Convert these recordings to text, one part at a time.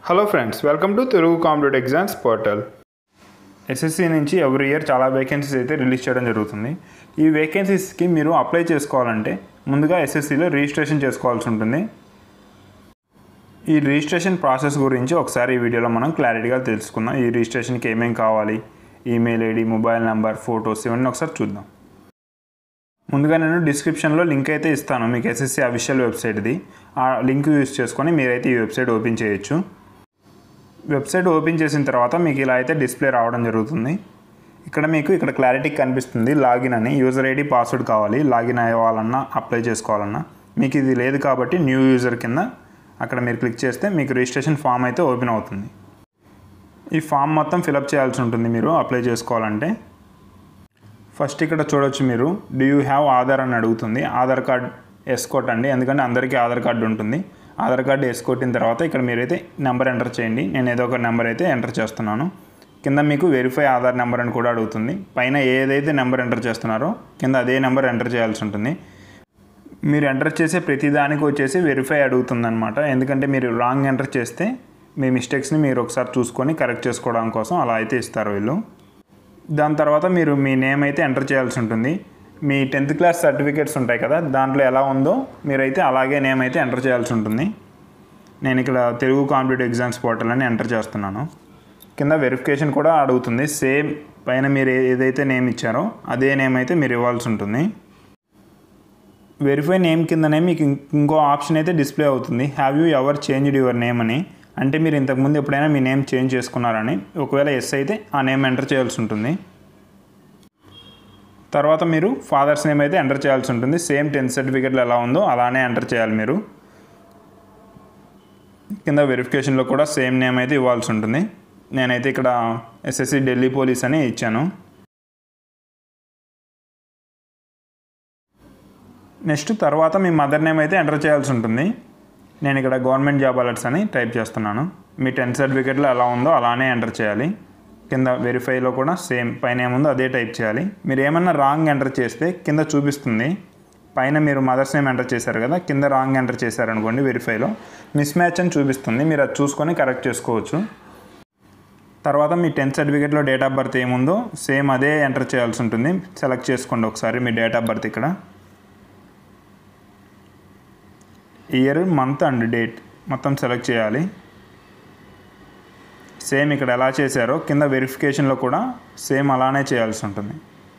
Hello friends, welcome to Telugu competitive exams portal. SSC నుంచి every year చాలా vacancies అయితే release చేయడం జరుగుతుంది. ఈ వేకెన్సీస్కి మీరు అప్లై చేసుకోవాలంటే ముందుగా ఎస్ఎస్సిలో రిజిస్ట్రేషన్ చేసుకోవాల్సి ఉంటుంది. ఈ రిజిస్ట్రేషన్ ప్రాసెస్ గురించి ఒకసారి ఈ వీడియోలో మనం క్లారిటీగా తెలుసుకుందాం. ఈ రిజిస్ట్రేషన్కి ఏమేమి కావాలి, email ID, mobile number, photos ఇవన్నీ ఒకసారి చూద్దాం. ముందుగా నేను డిస్క్రిప్షన్లో లింక్ అయితే ఇస్తాను మీకు, ఎస్ఎస్సి అఫీషియల్ వెబ్సైట్ది. ఆ లింక్ యూజ్ చేసుకొని మీరైతే ఈ వెబ్సైట్ ఓపెన్ చేయొచ్చు. వెబ్సైట్ ఓపెన్ చేసిన తర్వాత మీకు ఇలా అయితే డిస్ప్లే రావడం జరుగుతుంది. ఇక్కడ క్లారిటీ కనిపిస్తుంది లాగిన్ అని. యూజర్ ఐడి, పాస్వర్డ్ కావాలి లాగిన్ అవ్వాలన్నా అప్లై చేసుకోవాలన్నా. మీకు ఇది లేదు కాబట్టి న్యూ యూజర్ కింద అక్కడ మీరు క్లిక్ చేస్తే మీకు రిజిస్ట్రేషన్ ఫామ్ అయితే ఓపెన్ అవుతుంది. ఈ ఫామ్ మొత్తం ఫిలప్ చేయాల్సి ఉంటుంది మీరు అప్లై చేసుకోవాలంటే. ఫస్ట్ ఇక్కడ చూడొచ్చు మీరు, డూ యూ హ్యావ్ ఆధార్ అని అడుగుతుంది. ఆధార్ కార్డ్ ఎస్ కొట్టండి, ఎందుకంటే అందరికీ ఆధార్ కార్డు ఉంటుంది. ఆధార్ కార్డు ఎస్ కొట్టిన తర్వాత ఇక్కడ మీరైతే నెంబర్ ఎంటర్ చేయండి. నేను ఏదో ఒక నెంబర్ అయితే ఎంటర్ చేస్తున్నాను. కింద మీకు వెరిఫై ఆధార్ నెంబర్ అని కూడా అడుగుతుంది. పైన ఏదైతే నెంబర్ ఎంటర్ చేస్తున్నారో కింద అదే నెంబర్ ఎంటర్ చేయాల్సి ఉంటుంది. మీరు ఎంటర్ చేసే ప్రతి దానికి వచ్చేసి వెరిఫై అడుగుతుందన్నమాట. ఎందుకంటే మీరు రాంగ్ ఎంటర్ చేస్తే మీ మిస్టేక్స్ని మీరు ఒకసారి చూసుకొని కరెక్ట్ చేసుకోవడం కోసం అలా అయితే ఇస్తారు వీళ్ళు. దాని తర్వాత మీరు మీ నేమ్ అయితే ఎంటర్ చేయాల్సి ఉంటుంది. మీ 10th క్లాస్ సర్టిఫికేట్స్ ఉంటాయి కదా, దాంట్లో ఎలా ఉందో మీరైతే అలాగే నేమ్ అయితే ఎంటర్ చేయాల్సి ఉంటుంది. నేను ఇక్కడ తెలుగు కాంపిటేటివ్ ఎగ్జామ్స్ పోర్టల్ అని ఎంటర్ చేస్తున్నాను. కింద వెరిఫికేషన్ కూడా అడుగుతుంది. సేమ్ పైన మీరు ఏదైతే నేమ్ ఇచ్చారో అదే నేమ్ అయితే మీరు ఇవ్వాల్సి ఉంటుంది. వెరిఫై నేమ్ కిందనే మీకు ఇంకో ఆప్షన్ అయితే డిస్ప్లే అవుతుంది, have you ever changed your name అని. అంటే మీరు ఇంతకుముందు ఎప్పుడైనా మీ నేమ్ చేంజ్ చేసుకున్నారని. ఒకవేళ ఎస్ అయితే ఆ నేమ్ ఎంటర్ చేయాల్సి ఉంటుంది. తర్వాత మీరు ఫాదర్స్ నేమ్ అయితే ఎంటర్ చేయాల్సి ఉంటుంది. సేమ్ 10th సర్టిఫికేట్లో ఎలా ఉందో అలానే ఎంటర్ చేయాలి మీరు. కింద వెరిఫికేషన్లో కూడా సేమ్ నేమ్ అయితే ఇవ్వాల్సి ఉంటుంది. నేనైతే ఇక్కడ ఎస్ఎస్సి ఢిల్లీ పోలీస్ అని ఇచ్చాను. నెక్స్ట్ తర్వాత మీ మదర్ నేమ్ అయితే ఎంటర్ చేయాల్సి ఉంటుంది. నేను ఇక్కడ గవర్నమెంట్ జాబ్ అలర్ట్స్ అని టైప్ చేస్తున్నాను. మీ 10th సర్టిఫికేట్లో ఎలా ఉందో అలానే ఎంటర్ చేయాలి. కింద వెరిఫైలో కూడా సేమ్ పైన ఏముందో అదే టైప్ చేయాలి. మీరు ఏమన్నా రాంగ్ ఎంటర్ చేస్తే కింద చూపిస్తుంది. పైన మీరు మదర్స్ నేమ్ ఎంటర్ చేశారు కదా, కింద రాంగ్ ఎంటర్ చేశారనుకోండి వెరిఫైలో మిస్ మ్యాచ్ అని చూపిస్తుంది. మీరు అది చూసుకొని కరెక్ట్ చేసుకోవచ్చు. తర్వాత మీ 10th సర్టిఫికేట్లో డేట్ ఆఫ్ బర్త్ ఏముందో సేమ్ అదే ఎంటర్ చేయాల్సి ఉంటుంది. సెలెక్ట్ చేసుకోండి ఒకసారి మీ డేట్ ఆఫ్ బర్త్. ఇక్కడ ఇయర్, మంత్ అండ్ డేట్ మొత్తం సెలెక్ట్ చేయాలి. సేమ్ ఇక్కడ ఎలా చేశారో కింద వెరిఫికేషన్లో కూడా సేమ్ అలానే చేయాల్సి ఉంటుంది.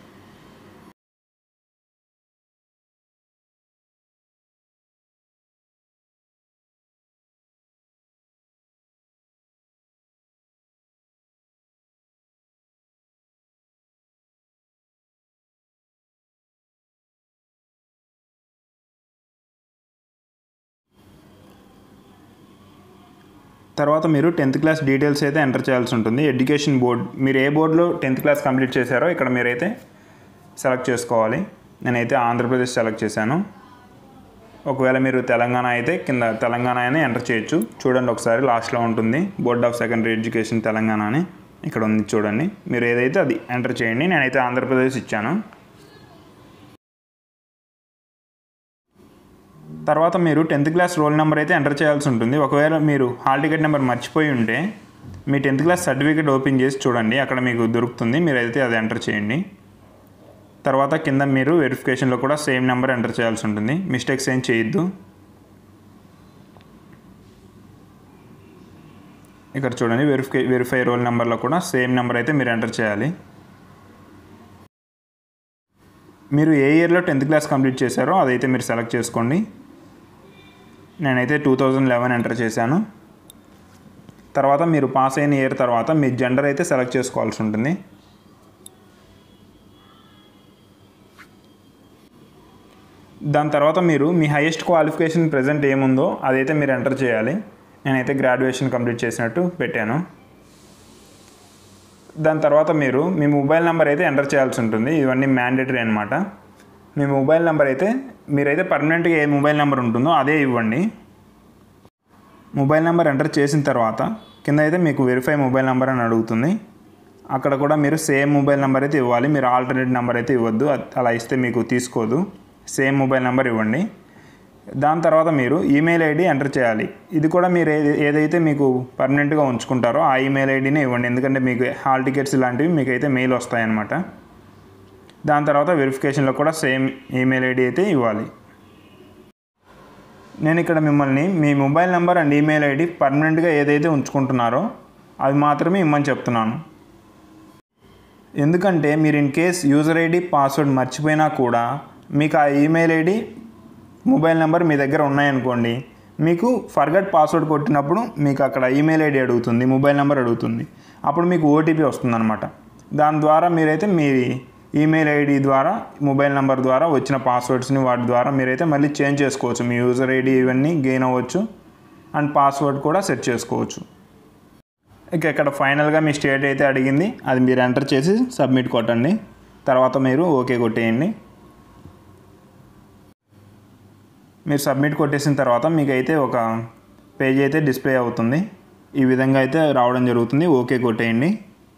తర్వాత మీరు 10th క్లాస్ డీటెయిల్స్ అయితే ఎంటర్ చేయాల్సి ఉంటుంది. ఎడ్యుకేషన్ బోర్డ్, మీరు ఏ బోర్డులో 10th క్లాస్ కంప్లీట్ చేశారో ఇక్కడ మీరైతే సెలెక్ట్ చేసుకోవాలి. నేనైతే ఆంధ్రప్రదేశ్ సెలెక్ట్ చేశాను. ఒకవేళ మీరు తెలంగాణ అయితే కింద తెలంగాణ అని ఎంటర్ చేయొచ్చు. చూడండి ఒకసారి లాస్ట్లో ఉంటుంది, board of secondary education Telangana అని ఇక్కడ ఉంది చూడండి. మీరు ఏదైతే అది ఎంటర్ చేయండి. నేనైతే ఆంధ్రప్రదేశ్ ఇచ్చాను. తర్వాత మీరు 10th క్లాస్ రోల్ నెంబర్ అయితే ఎంటర్ చేయాల్సి ఉంటుంది. ఒకవేళ మీరు హాల్ టికెట్ నెంబర్ మర్చిపోయి ఉంటే మీ 10th క్లాస్ సర్టిఫికేట్ ఓపెన్ చేసి చూడండి, అక్కడ మీకు దొరుకుతుంది. మీరు అయితే అది ఎంటర్ చేయండి. తర్వాత కింద మీరు వెరిఫికేషన్లో కూడా సేమ్ నెంబర్ ఎంటర్ చేయాల్సి ఉంటుంది. మిస్టేక్స్ ఏం చేయొద్దు. ఇక్కడ చూడండి వెరిఫై రోల్ నెంబర్లో కూడా సేమ్ నెంబర్ అయితే మీరు ఎంటర్ చేయాలి. మీరు ఏ ఇయర్లో 10th క్లాస్ కంప్లీట్ చేశారో అదైతే మీరు సెలెక్ట్ చేసుకోండి. నేనైతే 2011 ఎంటర్ చేశాను. తర్వాత మీరు పాస్ అయిన ఇయర్ తర్వాత మీ జెండర్ అయితే సెలెక్ట్ చేసుకోవాల్సి ఉంటుంది. దాని తర్వాత మీరు మీ హైయెస్ట్ క్వాలిఫికేషన్ ప్రజెంట్ ఏముందో అదైతే మీరు ఎంటర్ చేయాలి. నేనైతే గ్రాడ్యుయేషన్ కంప్లీట్ చేసినట్టు పెట్టాను. దాని తర్వాత మీరు మీ మొబైల్ నెంబర్ అయితే ఎంటర్ చేయాల్సి ఉంటుంది. ఇవన్నీ మ్యాండేటరీ అనమాట. మీ మొబైల్ నెంబర్ అయితే మీరైతే పర్మనెంట్గా ఏ మొబైల్ నెంబర్ ఉంటుందో అదే ఇవ్వండి. మొబైల్ నెంబర్ ఎంటర్ చేసిన తర్వాత కింద అయితే మీకు వెరిఫై మొబైల్ నెంబర్ అని అడుగుతుంది. అక్కడ కూడా మీరు సేమ్ మొబైల్ నెంబర్ అయితే ఇవ్వాలి. మీరు ఆల్టర్నేట్ నెంబర్ అయితే ఇవ్వద్దు, అలా ఇస్తే మీకు తీసుకోదు. సేమ్ మొబైల్ నెంబర్ ఇవ్వండి. దాని తర్వాత మీరు ఈమెయిల్ ఐడి ఎంటర్ చేయాలి. ఇది కూడా మీరు ఏదైతే మీకు పర్మనెంట్గా ఉంచుకుంటారో ఆ ఈమెయిల్ ఐడినే ఇవ్వండి, ఎందుకంటే మీకు హాల్ టికెట్స్ ఇలాంటివి మీకు అయితే మెయిల్ వస్తాయన్నమాట. దాని తర్వాత వెరిఫికేషన్లో కూడా సేమ్ ఈమెయిల్ ఐడి అయితే ఇవ్వాలి. నేను ఇక్కడ మిమ్మల్ని మీ mobile number and email ID పర్మనెంట్గా ఏదైతే ఉంచుకుంటున్నారో అవి మాత్రమే ఇమ్మని చెప్తున్నాను. ఎందుకంటే మీరు in case user ID password మర్చిపోయినా కూడా మీకు ఆ ఈమెయిల్ ఐడి మొబైల్ నెంబర్ మీ దగ్గర ఉన్నాయనుకోండి, మీకు ఫర్గట్ పాస్వర్డ్ కొట్టినప్పుడు మీకు అక్కడ ఈమెయిల్ ఐడి అడుగుతుంది, మొబైల్ నెంబర్ అడుగుతుంది. అప్పుడు మీకు ఓటీపీ వస్తుందన్నమాట. దాని ద్వారా మీరైతే మీ ఈమెయిల్ ఐడి ద్వారా మొబైల్ నెంబర్ ద్వారా వచ్చిన పాస్వర్డ్స్ని వాటి ద్వారా మీరైతే మళ్ళీ చేంజ్ చేసుకోవచ్చు. మీ యూజర్ ఐడి ఇవన్నీ గెయిన్ అవ్వచ్చు అండ్ పాస్వర్డ్ కూడా సెట్ చేసుకోవచ్చు. ఇక ఇక్కడ ఫైనల్గా మీ స్టేట్ అయితే అడిగింది, అది మీరు ఎంటర్ చేసి సబ్మిట్ కొట్టండి. తర్వాత మీరు ఓకే కొట్టేయండి. మీరు సబ్మిట్ కొట్టేసిన తర్వాత మీకు అయితే ఒక పేజ్ అయితే డిస్ప్లే అవుతుంది. ఈ విధంగా అయితే రావడం జరుగుతుంది. ఓకే కొట్టేయండి.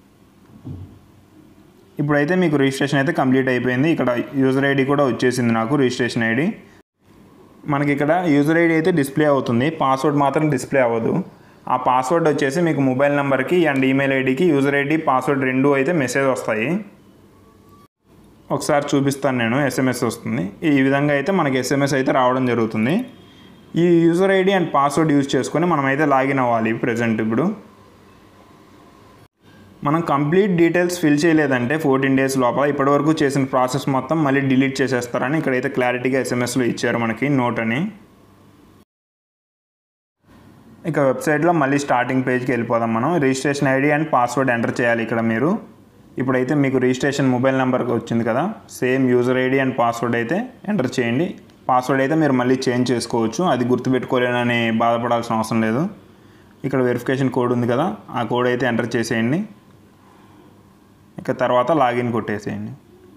ఇప్పుడైతే మీకు రిజిస్ట్రేషన్ అయితే కంప్లీట్ అయిపోయింది. ఇక్కడ యూజర్ ఐడి కూడా వచ్చేసింది, నాకు రిజిస్ట్రేషన్ ఐడి. మనకి ఇక్కడ యూజర్ ఐడి అయితే డిస్ప్లే అవుతుంది, పాస్వర్డ్ మాత్రం డిస్ప్లే అవ్వదు. ఆ పాస్వర్డ్ వచ్చేసి మీకు మొబైల్ నెంబర్కి అండ్ ఈమెయిల్ ఐడికి యూజర్ ఐడి పాస్వర్డ్ రెండు అయితే మెసేజ్ వస్తాయి. ఒకసారి చూపిస్తాను నేను, ఎస్ఎంఎస్ వస్తుంది. ఈ విధంగా అయితే మనకి ఎస్ఎంఎస్ అయితే రావడం జరుగుతుంది. ఈ user ID and password use చేసుకొని మనమైతే లాగిన్ అవ్వాలి. ప్రజెంట్ ఇప్పుడు మనం కంప్లీట్ డీటెయిల్స్ ఫిల్ చేయలేదంటే 14 days లోపల ఇప్పటివరకు చేసిన ప్రాసెస్ మొత్తం మళ్ళీ డిలీట్ చేసేస్తారని ఇక్కడైతే క్లారిటీగా ఎస్ఎంఎస్లో ఇచ్చారు మనకి నోట్ అని. ఇక వెబ్సైట్లో మళ్ళీ స్టార్టింగ్ పేజ్కి వెళ్ళిపోదాం. మనం registration ID and password enter చేయాలి. ఇక్కడ మీరు ఇప్పుడైతే మీకు రిజిస్ట్రేషన్ మొబైల్ నెంబర్కి వచ్చింది కదా, same user ID and password అయితే ఎంటర్ చేయండి. పాస్వర్డ్ అయితే మీరు మళ్ళీ చేంజ్ చేసుకోవచ్చు, అది గుర్తుపెట్టుకోలేనని బాధపడాల్సిన అవసరం లేదు. ఇక్కడ వెరిఫికేషన్ కోడ్ ఉంది కదా, ఆ కోడ్ అయితే ఎంటర్ చేసేయండి. ఇక తర్వాత లాగిన్ కొట్టేసేయండి.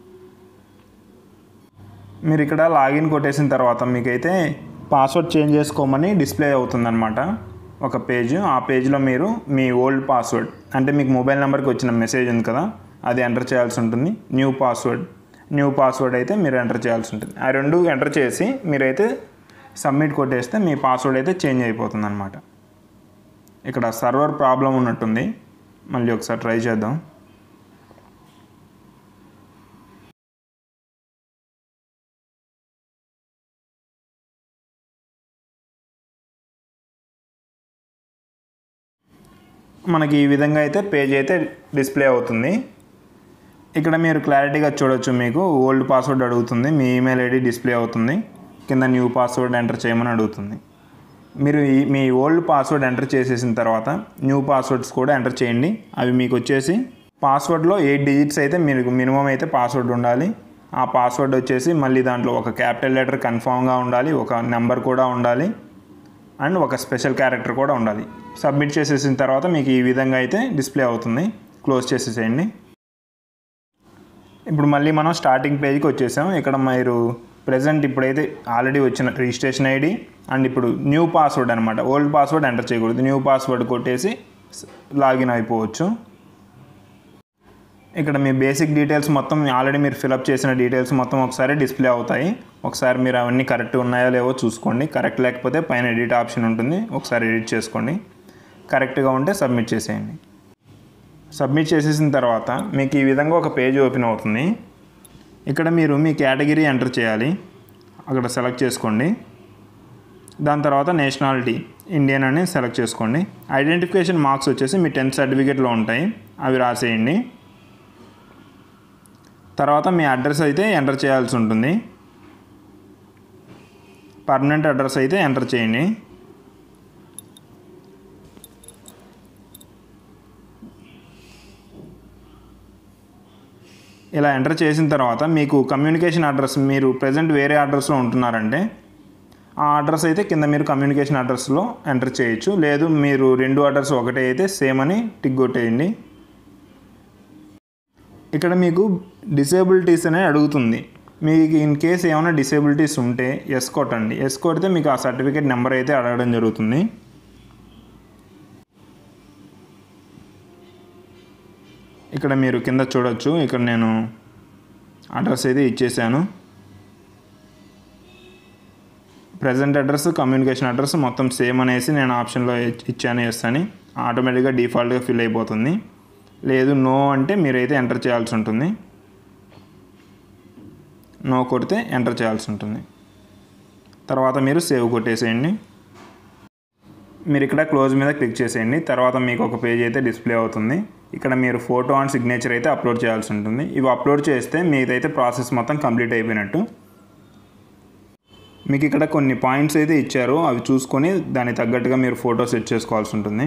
మీరు ఇక్కడ లాగిన్ కొట్టేసిన తర్వాత మీకైతే పాస్వర్డ్ చేంజ్ చేసుకోమని డిస్ప్లే అవుతుందన్నమాట ఒక పేజ్. ఆ పేజ్లో మీరు మీ ఓల్డ్ పాస్వర్డ్ అంటే మీకు మొబైల్ నెంబర్కి వచ్చిన మెసేజ్ ఉంది కదా, అది ఎంటర్ చేయాల్సి ఉంటుంది. న్యూ పాస్వర్డ్ అయితే మీరు ఎంటర్ చేయాల్సి ఉంటుంది. ఆ రెండు ఎంటర్ చేసి మీరైతే సబ్మిట్ కొట్టేస్తే మీ పాస్వర్డ్ అయితే చేంజ్ అయిపోతుంది అన్నమాట. ఇక్కడ సర్వర్ ప్రాబ్లం ఉన్నట్టుంది, మళ్ళీ ఒకసారి ట్రై చేద్దాం. మనకి ఈ విధంగా అయితే పేజ్ అయితే డిస్ప్లే అవుతుంది. ఇక్కడ మీరు క్లారిటీగా చూడొచ్చు, మీకు ఓల్డ్ పాస్వర్డ్ అడుగుతుంది, మీ ఈమెయిల్ ఐడి డిస్ప్లే అవుతుంది, కింద న్యూ పాస్వర్డ్ ఎంటర్ చేయమని అడుగుతుంది. మీరు మీ ఓల్డ్ పాస్వర్డ్ ఎంటర్ చేసేసిన తర్వాత న్యూ పాస్వర్డ్స్ కూడా ఎంటర్ చేయండి. అవి మీకు వచ్చేసి పాస్వర్డ్లో 8 digits అయితే మీరు మినిమం అయితే పాస్వర్డ్ ఉండాలి. ఆ పాస్వర్డ్ వచ్చేసి మళ్ళీ దాంట్లో ఒక క్యాపిటల్ లెటర్ కన్ఫామ్గా ఉండాలి, ఒక నెంబర్ కూడా ఉండాలి అండ్ ఒక స్పెషల్ క్యారెక్టర్ కూడా ఉండాలి. సబ్మిట్ చేసేసిన తర్వాత మీకు ఈ విధంగా అయితే డిస్ప్లే అవుతుంది. క్లోజ్ చేసేసేయండి. ఇప్పుడు మళ్ళీ మనం స్టార్టింగ్ పేజ్కి వచ్చేసాం. ఇక్కడ మీరు ప్రజెంట్ ఇప్పుడైతే ఆల్రెడీ వచ్చిన రిజిస్ట్రేషన్ ఐడి అండ్ ఇప్పుడు న్యూ పాస్వర్డ్ అనమాట, ఓల్డ్ పాస్వర్డ్ ఎంటర్ చేయకూడదు, న్యూ పాస్వర్డ్ కొట్టేసి లాగిన్ అయిపోవచ్చు. ఇక్కడ మీ బేసిక్ డీటెయిల్స్ మొత్తం ఆల్రెడీ మీరు ఫిలప్ చేసిన డీటెయిల్స్ మొత్తం ఒకసారి డిస్ప్లే అవుతాయి. ఒకసారి మీరు అవన్నీ కరెక్ట్ ఉన్నాయో లేవో చూసుకోండి. కరెక్ట్ లేకపోతే పైన ఎడిట్ ఆప్షన్ ఉంటుంది, ఒకసారి ఎడిట్ చేసుకోండి. కరెక్ట్గా ఉంటే సబ్మిట్ చేసేయండి. సబ్మిట్ చేసేసిన తర్వాత మీకు ఈ విధంగా ఒక పేజ్ ఓపెన్ అవుతుంది. ఇక్కడ మీరు మీ కేటగిరీ ఎంటర్ చేయాలి, అక్కడ సెలెక్ట్ చేసుకోండి. దాని తర్వాత నేషనాలిటీ ఇండియన్ అని సెలెక్ట్ చేసుకోండి. ఐడెంటిఫికేషన్ మార్క్స్ వచ్చేసి మీ 10th సర్టిఫికేట్లో ఉంటాయి, అవి రాసేయండి. తర్వాత మీ అడ్రస్ అయితే ఎంటర్ చేయాల్సి ఉంటుంది. పర్మనెంట్ అడ్రస్ అయితే ఎంటర్ చేయండి. ఇలా ఎంటర్ చేసిన తర్వాత మీకు కమ్యూనికేషన్ అడ్రస్, మీరు ప్రజెంట్ వేరే అడ్రస్లో ఉంటున్నారంటే ఆ అడ్రస్ అయితే కింద మీరు కమ్యూనికేషన్ అడ్రస్లో ఎంటర్ చేయొచ్చు. లేదు మీరు రెండు అడ్రస్ ఒకటే అయితే సేమ్ అని టిక్ కొట్టేయండి. ఇక్కడ మీకు డిసేబిలిటీస్ అనే అడుగుతుంది. మీకు ఇన్ కేస్ ఏమైనా డిసేబిలిటీస్ ఉంటే ఎస్ కొట్టండి. ఎస్ కొడితే మీకు ఆ సర్టిఫికేట్ నెంబర్ అయితే అడగడం జరుగుతుంది. ఇక్కడ మీరు కింద చూడొచ్చు, ఇక్కడ నేను అడ్రస్ అయితే ఇచ్చేసాను. ప్రజెంట్ అడ్రస్, కమ్యూనికేషన్ అడ్రస్ మొత్తం సేమ్ అనేసి నేను ఆప్షన్లో ఇచ్చాను ఎస్ అని. ఆటోమేటిక్గా డిఫాల్ట్గా ఫిల్ అయిపోతుంది. లేదు నో అంటే మీరైతే ఎంటర్ చేయాల్సి ఉంటుంది. నో కొడితే ఎంటర్ చేయాల్సి ఉంటుంది. తర్వాత మీరు సేవ్ కొట్టేసేయండి. మీరు ఇక్కడ క్లోజ్ మీద క్లిక్ చేసేయండి. తర్వాత మీకు ఒక పేజ్ అయితే డిస్ప్లే అవుతుంది. ఇక్కడ మీరు ఫోటో అండ్ సిగ్నేచర్ అయితే అప్లోడ్ చేయాల్సి ఉంటుంది. ఇవి అప్లోడ్ చేస్తే మీదైతే ప్రాసెస్ మొత్తం కంప్లీట్ అయిపోయినట్టు. మీకు ఇక్కడ కొన్ని పాయింట్స్ అయితే ఇచ్చారు, అవి చూసుకొని దానికి తగ్గట్టుగా మీరు ఫోటో సెట్ చేసుకోవాల్సి ఉంటుంది.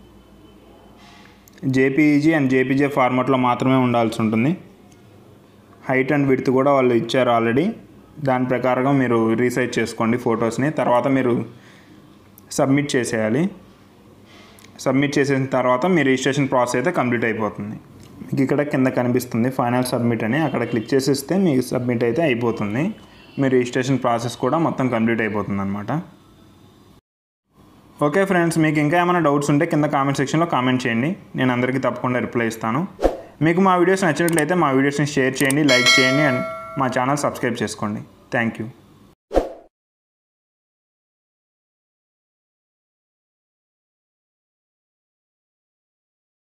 జేపీఈజీ అండ్ జేపీజే ఫార్మాట్లో మాత్రమే ఉండాల్సి ఉంటుంది. హైట్ అండ్ విడ్త్ కూడా వాళ్ళు ఇచ్చారు ఆల్రెడీ. దాని ప్రకారంగా మీరు రీసైజ్ చేసుకోండి ఫొటోస్ని. తర్వాత మీరు సబ్మిట్ చేసేయాలి. సబ్మిట్ చేసిన తర్వాత మీ రిజిస్ట్రేషన్ ప్రాసెస్ అయితే కంప్లీట్ అయిపోతుంది. మీకు ఇక్కడ కింద కనిపిస్తుంది ఫైనల్ సబ్మిట్ అని, అక్కడ క్లిక్ చేసేస్తే మీకు సబ్మిట్ అయితే అయిపోతుంది. మీ రిజిస్ట్రేషన్ ప్రాసెస్ కూడా మొత్తం కంప్లీట్ అయిపోతుంది అనమాట. ఓకే ఫ్రెండ్స్, మీకు ఇంకా ఏమైనా డౌట్స్ ఉంటే కింద కామెంట్ సెక్షన్లో కామెంట్ చేయండి. నేను అందరికీ తప్పకుండా రిప్లై ఇస్తాను. మీకు మా వీడియోస్ నచ్చినట్లయితే మా వీడియోస్ని షేర్ చేయండి, లైక్ చేయండి అండ్ మా ఛానల్ సబ్స్క్రైబ్ చేసుకోండి. Thank you.